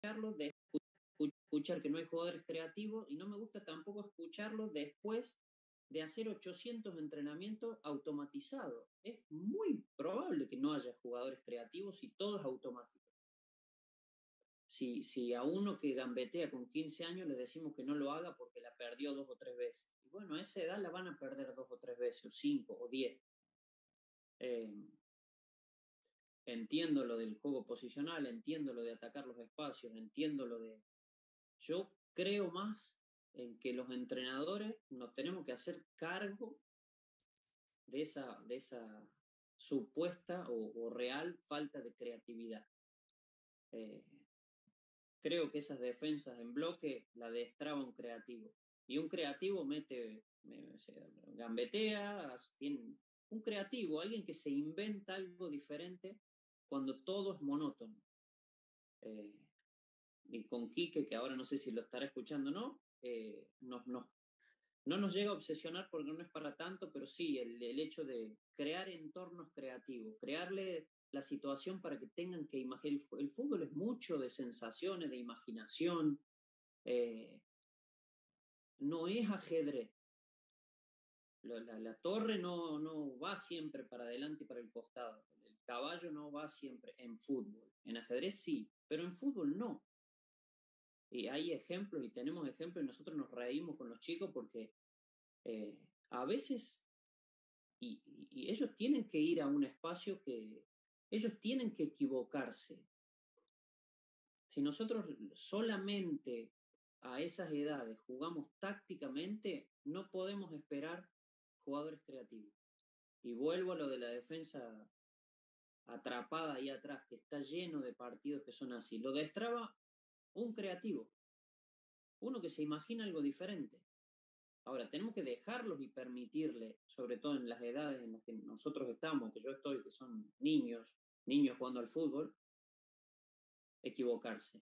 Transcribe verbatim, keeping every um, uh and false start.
de escuchar que no hay jugadores creativos y no me gusta tampoco escucharlo después de hacer ochocientos entrenamientos automatizados. Es muy probable que no haya jugadores creativos y todo es automático. Si, si a uno que gambetea con quince años le decimos que no lo haga porque la perdió dos o tres veces, y bueno, a esa edad la van a perder dos o tres veces, o cinco, o diez. Eh, entiendo lo del juego posicional, entiendo lo de atacar los espacios, entiendo lo de... Yo creo más en que los entrenadores nos tenemos que hacer cargo de esa, de esa supuesta o, o real falta de creatividad. Eh, creo que esas defensas en bloque la destraba un creativo. Y un creativo mete, me, se, gambetea, tiene, un creativo, alguien que se inventa algo diferente cuando todo es monótono. Eh, y con Quique, que ahora no sé si lo estará escuchando o no, eh, nos, nos, no nos llega a obsesionar porque no es para tanto, pero sí el, el hecho de crear entornos creativos, crearle la situación para que tengan que imaginar. El, el fútbol es mucho de sensaciones, de imaginación, eh, no es ajedrez. La, la, la torre no, no va siempre para adelante y para el costado. El caballo no va siempre en fútbol. En ajedrez sí, pero en fútbol no. Y hay ejemplos y tenemos ejemplos y nosotros nos reímos con los chicos porque eh, a veces, y, y ellos tienen que ir a un espacio que, ellos tienen que equivocarse. Si nosotros solamente a esas edades jugamos tácticamente, no podemos esperar jugadores creativos. Y vuelvo a lo de la defensa atrapada ahí atrás, que está lleno de partidos que son así. Lo destraba un creativo, uno que se imagina algo diferente. Ahora, tenemos que dejarlos y permitirle, sobre todo en las edades en las que nosotros estamos, que yo estoy, que son niños, niños jugando al fútbol, equivocarse.